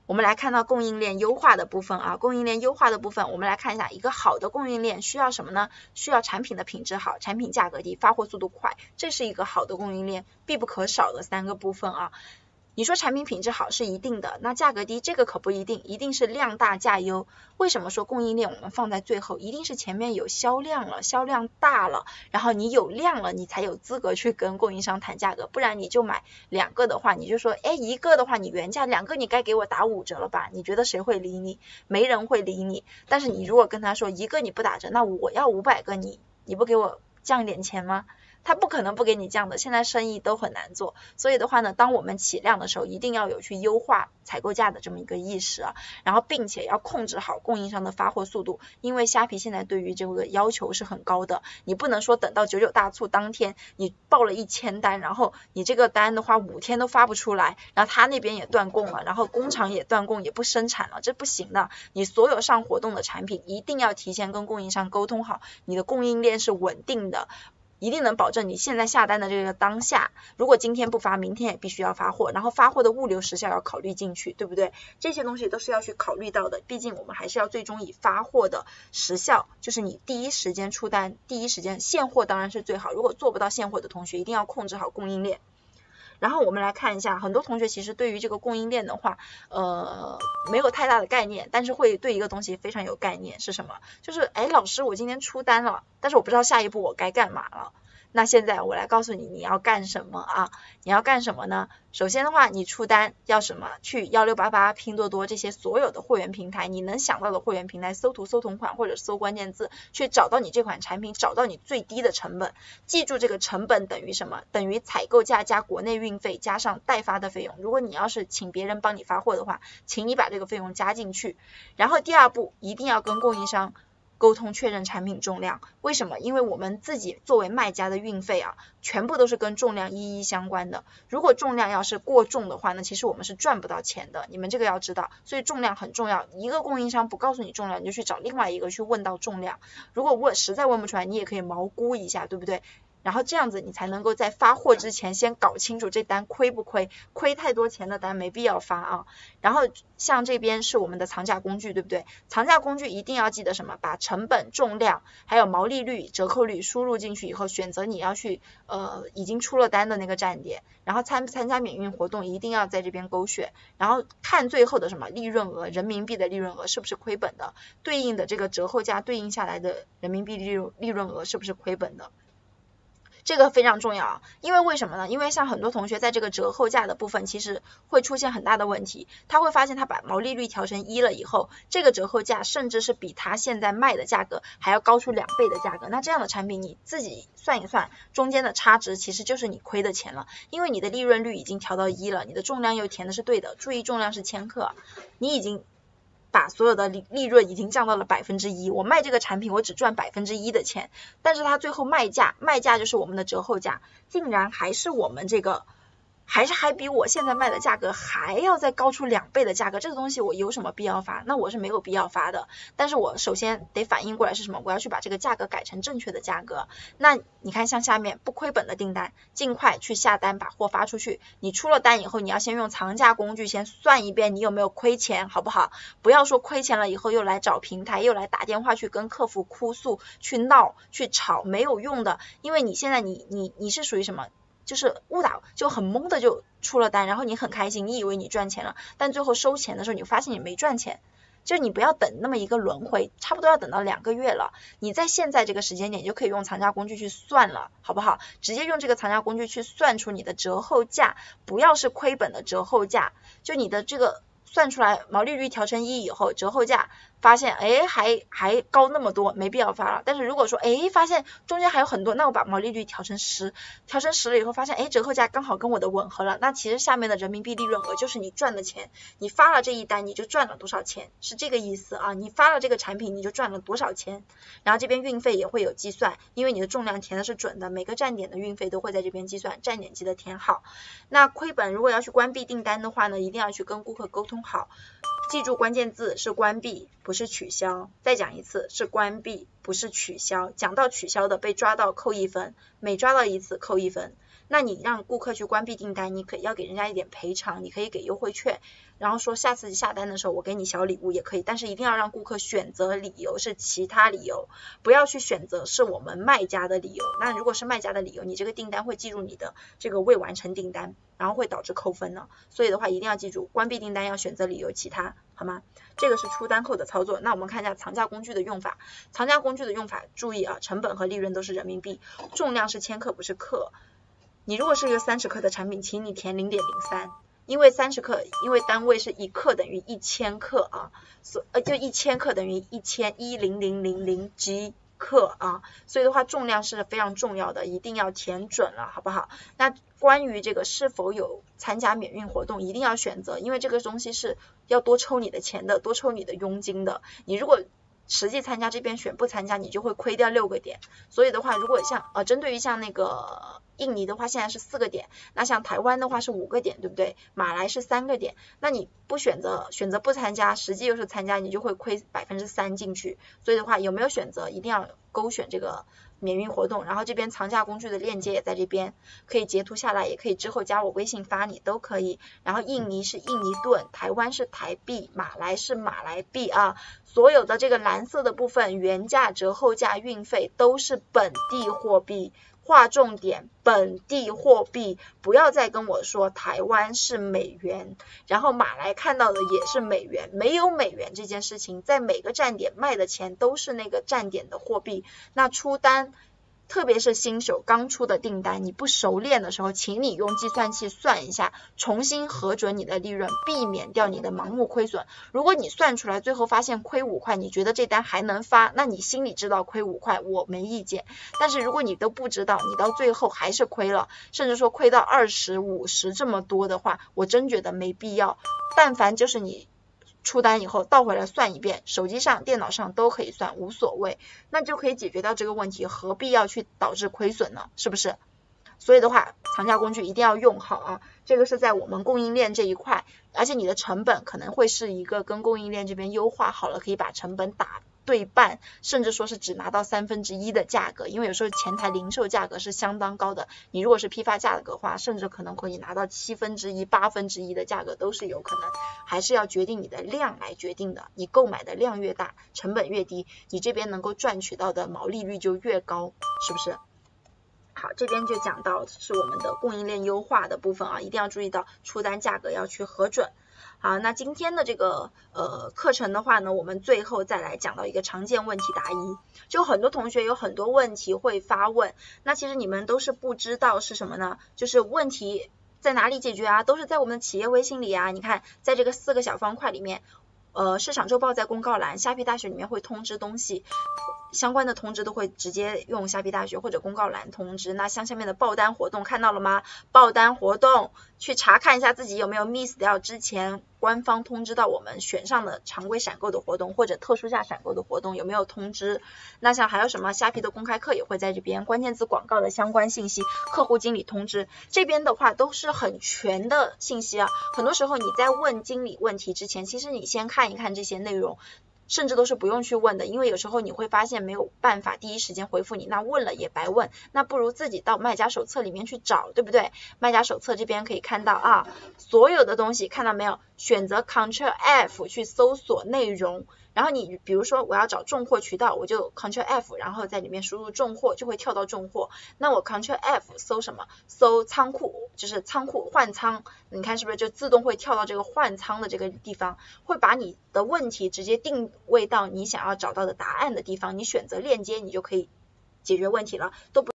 我们来看到供应链优化的部分啊，供应链优化的部分，我们来看一下一个好的供应链需要什么呢？需要产品的品质好，产品价格低，发货速度快，这是一个好的供应链必不可少的3个部分啊。你说产品品质好是一定的，那价格低这个可不一定，一定是量大价优。为什么说供应链我们放在最后？一定是前面有销量了，销量大了，然后你有量了，你才有资格去跟供应商谈价格，不然你就买2个的话，你就说，哎，1个的话你原价，2个你该给我打5折了吧？你觉得谁会理你？没人会理你。但是你如果跟他说1个你不打折，那我要500个，你不给我降一点钱吗？他不可能不给你降的，现在生意都很难做，所以的话呢，当我们起量的时候，一定要有去优化采购价的这么一个意识啊，然后并且要控制好供应商的发货速度，因为虾皮现在对于这个要求是很高的，你不能说等到99大促当天你报了1000单，然后你这个单的话5天都发不出来，然后他那边也断供了，然后工厂也断供也不生产了，这不行的，你所有上活动的产品一定要提前跟供应商沟通好，你的供应链是稳定的，一定能保证你现在下单的这个当下，如果今天不发，明天也必须要发货，然后发货的物流时效要考虑进去，对不对？这些东西都是要去考虑到的，毕竟我们还是要最终以发货的时效，就是你第一时间出单，第一时间现货当然是最好，如果做不到现货的同学，一定要控制好供应链。然后我们来看一下，很多同学其实对于这个供应链的话，没有太大的概念，但是会对一个东西非常有概念，是什么？就是哎，老师，我今天出单了，但是我不知道下一步我该干嘛了。那现在我来告诉你，你要干什么啊？你要干什么呢？首先的话，你出单要什么？去1688、拼多多这些所有的货源平台，你能想到的货源平台，搜图、搜同款或者搜关键字，去找到你这款产品，找到你最低的成本。记住这个成本等于什么？等于采购价加国内运费加上代发的费用。如果你要是请别人帮你发货的话，请你把这个费用加进去。然后第2步，一定要跟供应商沟通确认产品重量，为什么？因为我们自己作为卖家的运费啊，全部都是跟重量一一相关的。如果重量要是过重的话呢，其实我们是赚不到钱的，你们这个要知道。所以重量很重要，一个供应商不告诉你重量，你就去找另外一个去问到重量。如果实在问不出来，你也可以毛估一下，对不对？然后这样子你才能够在发货之前先搞清楚这单亏不亏，亏太多钱的单没必要发啊。然后像这边是我们的藏价工具，对不对？藏价工具一定要记得什么？把成本、重量还有毛利率、折扣率输入进去以后，选择你要去已经出了单的那个站点，然后参加免运活动一定要在这边勾选，然后看最后的什么利润额，人民币的利润额是不是亏本的，对应的这个折后价对应下来的人民币利润额是不是亏本的。这个非常重要啊，因为为什么呢？因为像很多同学在这个折后价的部分其实会出现很大的问题，他会发现他把毛利率调成1了以后，这个折后价甚至是比他现在卖的价格还要高出2倍的价格，那这样的产品你自己算一算，中间的差值其实就是你亏的钱了，因为你的利润率已经调到1了，你的重量又填的是对的，注意重量是千克，你已经把所有的利润已经降到了1%，我卖这个产品我只赚1%的钱，但是它最后卖价就是我们的折后价，竟然还是我们这个还比我现在卖的价格还要再高出2倍的价格，这个东西我有什么必要发？那我是没有必要发的，但是我首先得反应过来是什么？我要去把这个价格改成正确的价格。那你看像下面不亏本的订单，尽快去下单把货发出去，你出了单以后，你要先用藏价工具先算一遍你有没有亏钱，好不好？不要说亏钱了以后又来找平台，又来打电话去跟客服哭诉，去闹去吵，没有用的，因为你现在你是属于什么？就是误打就很懵的就出了单，然后你很开心，你以为你赚钱了，但最后收钱的时候你发现你没赚钱，就是你不要等那么一个轮回，差不多要等到2个月了，你在现在这个时间点就可以用藏价工具去算了，好不好？直接用这个藏价工具去算出你的折后价，不要是亏本的折后价，就你的这个算出来毛利率调成1以后，折后价发现哎还高那么多，没必要发了。但是如果说哎发现中间还有很多，那我把毛利率调成10了以后，发现哎折后价刚好跟我的吻合了，那其实下面的人民币利润额就是你赚的钱，你发了这一单你就赚了多少钱，是这个意思啊，你发了这个产品你就赚了多少钱。然后这边运费也会有计算，因为你的重量填的是准的，每个站点的运费都会在这边计算，站点记得填好。那亏本如果要去关闭订单的话呢，一定要去跟顾客沟通好，记住关键字是关闭不是取消，再讲一次是关闭不是取消，讲到取消的被抓到扣1分，每抓到1次扣1分。 那你让顾客去关闭订单，你可以要给人家一点赔偿，你可以给优惠券，然后说下次下单的时候我给你小礼物也可以，但是一定要让顾客选择理由是其他理由，不要去选择是我们卖家的理由。那如果是卖家的理由，你这个订单会记住你的这个未完成订单，然后会导致扣分呢。所以的话一定要记住，关闭订单要选择理由其他，好吗？这个是出单后的操作。那我们看一下藏价工具的用法。藏价工具的用法，注意啊，成本和利润都是人民币，重量是千克不是克。你如果是一个30克的产品，请你填 0.03， 因为30克，因为单位是1克等于1000克啊，就1000克等于10000000 G 克啊，所以的话重量是非常重要的，一定要填准了，好不好？那关于这个是否有参加免运活动，一定要选择，因为这个东西是要多抽你的钱的，多抽你的佣金的，你如果实际参加这边选不参加，你就会亏掉6个点。所以的话，如果像针对于像那个印尼的话，现在是4个点，那像台湾的话是5个点，对不对？马来是3个点，那你不选择不参加，实际又是参加，你就会亏3%进去。所以的话，有没有选择，一定要勾选这个免运活动，然后这边藏价工具的链接也在这边，可以截图下来，也可以之后加我微信发你都可以。然后印尼是印尼盾，台湾是台币，马来是马来币啊。所有的这个蓝色的部分，原价、折后价、运费都是本地货币。划重点，本地货币，不要再跟我说台湾是美元，然后马来看到的也是美元，没有美元这件事情，在每个站点卖的钱都是那个站点的货币。那出单，特别是新手刚出的订单，你不熟练的时候，请你用计算器算一下，重新核准你的利润，避免掉你的盲目亏损。如果你算出来最后发现亏5块，你觉得这单还能发，那你心里知道亏5块，我没意见。但是如果你都不知道，你到最后还是亏了，甚至说亏到20、50这么多的话，我真觉得没必要。但凡就是你出单以后倒回来算一遍，手机上、电脑上都可以算，无所谓，那就可以解决掉这个问题，何必要去导致亏损呢？是不是？所以的话，藏价工具一定要用好啊，这个是在我们供应链这一块，而且你的成本可能会是一个跟供应链这边优化好了，可以把成本打对半，甚至说是只拿到1/3的价格，因为有时候前台零售价格是相当高的，你如果是批发价格的话，甚至可能可以拿到1/7、1/8的价格都是有可能，还是要决定你的量来决定的，你购买的量越大，成本越低，你这边能够赚取到的毛利率就越高，是不是？好，这边就讲到是我们的供应链优化的部分啊，一定要注意到出单价格要去核准。好，那今天的这个课程的话呢，我们最后再来讲到一个常见问题答疑。就很多同学有很多问题会发问，那其实你们都是不知道是什么呢？就是问题在哪里解决啊？都是在我们的企业微信里啊。你看，在这个4个小方块里面，市场周报在公告栏，虾皮大学里面会通知东西。相关的通知都会直接用虾皮大学或者公告栏通知。那像下面的爆单活动看到了吗？爆单活动去查看一下自己有没有 miss 掉之前官方通知到我们选上的常规闪购的活动或者特殊价闪购的活动有没有通知。那像还有什么虾皮的公开课也会在这边，关键字广告的相关信息，客户经理通知，这边的话都是很全的信息啊。很多时候你在问经理问题之前，其实你先看一看这些内容，甚至都是不用去问的，因为有时候你会发现没有办法第一时间回复你，那问了也白问，那不如自己到卖家手册里面去找，对不对？卖家手册这边可以看到啊，所有的东西看到没有？选择 Ctrl+F 去搜索内容，然后你比如说我要找重货渠道，我就 Ctrl+F 然后在里面输入重货，就会跳到重货。那我 Ctrl+F 搜什么？搜仓库，就是仓库换仓，你看是不是就自动会跳到这个换仓的这个地方，会把你的问题直接定位到你想要找到的答案的地方，你选择链接你就可以解决问题了，都不